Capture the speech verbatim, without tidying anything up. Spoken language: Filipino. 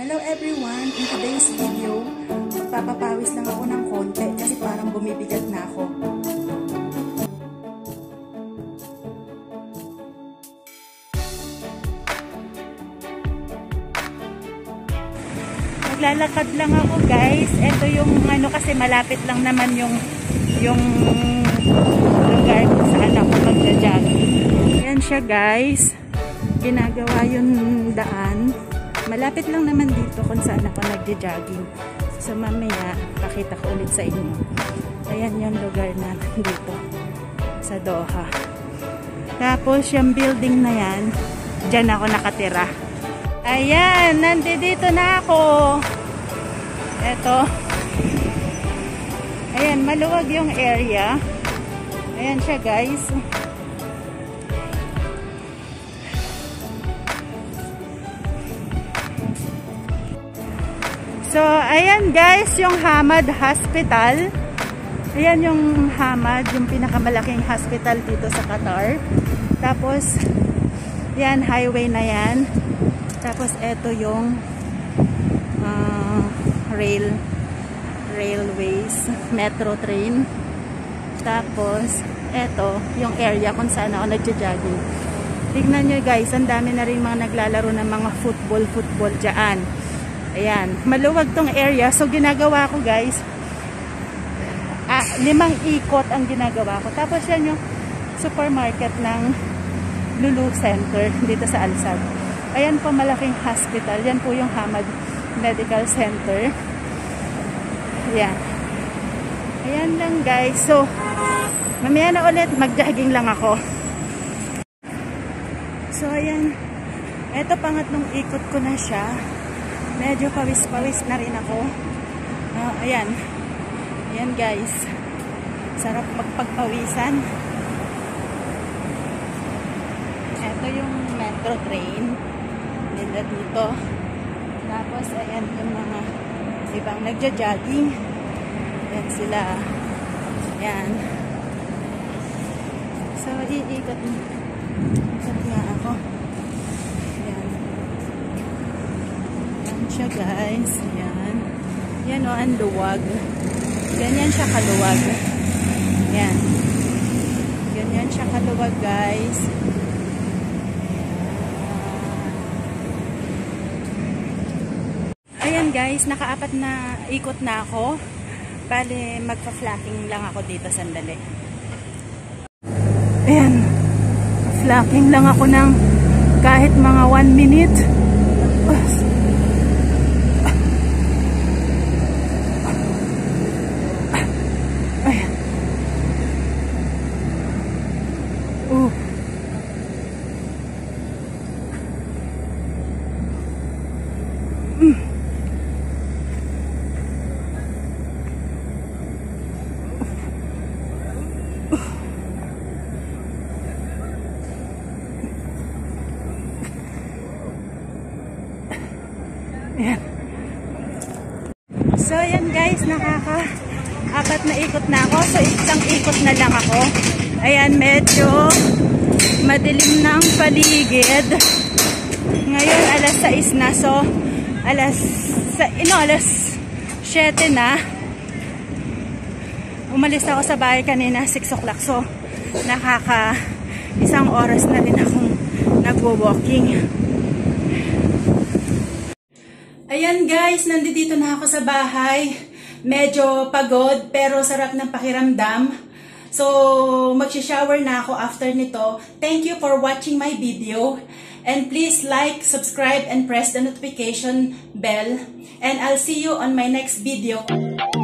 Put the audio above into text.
Hello everyone! In today's video, magpapapawis lang ako ng konti kasi parang bumibigat na ako. Maglalakad lang ako guys. Ito yung ano kasi malapit lang naman yung yung lugar kung saan ako magja-jogging. Yan siya guys. Ginagawa yung daan. Malapit lang naman dito kung saan ako nagja-jogging. So mamaya, pakita ko ulit sa inyo. Ayan yung lugar na dito sa Doha. Tapos yung building na yan, dyan ako nakatira. Ayan, nandito na ako. Eto. Ayan, maluwag yung area. Ayan siya guys. So, ayan guys, yung Hamad Hospital. Ayan yung Hamad, yung pinakamalaking hospital dito sa Qatar. Tapos, yan, highway na yan. Tapos, eto yung uh, rail, railways, metro train. Tapos, eto, yung area kung saan ako nagja-jogging. Tignan nyo guys, ang dami na rin mga naglalaro ng mga football, football dyan. Ayan, maluwag tong area. So, ginagawa ko guys, ah, limang ikot ang ginagawa ko. Tapos yan yung supermarket ng Lulu Center dito sa Al-Sadd. Ayan po malaking hospital. Yan po yung Hamad Medical Center. Ayan. Ayan lang guys. So, mamaya na ulit, mag-jogging lang ako. So, ayan. Ito pangatlong ikot ko na siya. Medyo pawis-pawis na rin ako. Uh, ayan. Ayan guys. Sarap magpagpawisan. Ito yung metro train. Nila dito. Tapos ayan yung mga ibang nagja-jogging. Ayan sila. Ayan. So, iikot ikot nga ako. Siya guys, yan yan o, ang luwag, ganyan siya kaluwag, yan ganyan siya kaluwag guys. Ayan guys, nakaapat na ikot na ako. Bale, magpa-flacking lang ako dito sandali. Ayan, flacking lang ako ng kahit mga one minute. Uh. Mm. Uh. Ayan. So ayan guys, nakaka-apat na ikot na ako. So isang ikot na lang ako. Ayan, medyo madilim ng paligid. Ngayon, alas sais na. So, alas, ino, alas siyete na. Umalis ako sa bahay kanina, six o'clock. So, nakaka isang oras na rin akong nagwo-walking. Ayan guys, nandito na ako sa bahay. Medyo pagod, pero sarap ng pakiramdam. So, magsha-shower na ako after nito. Thank you for watching my video. And please like, subscribe, and press the notification bell. And I'll see you on my next video.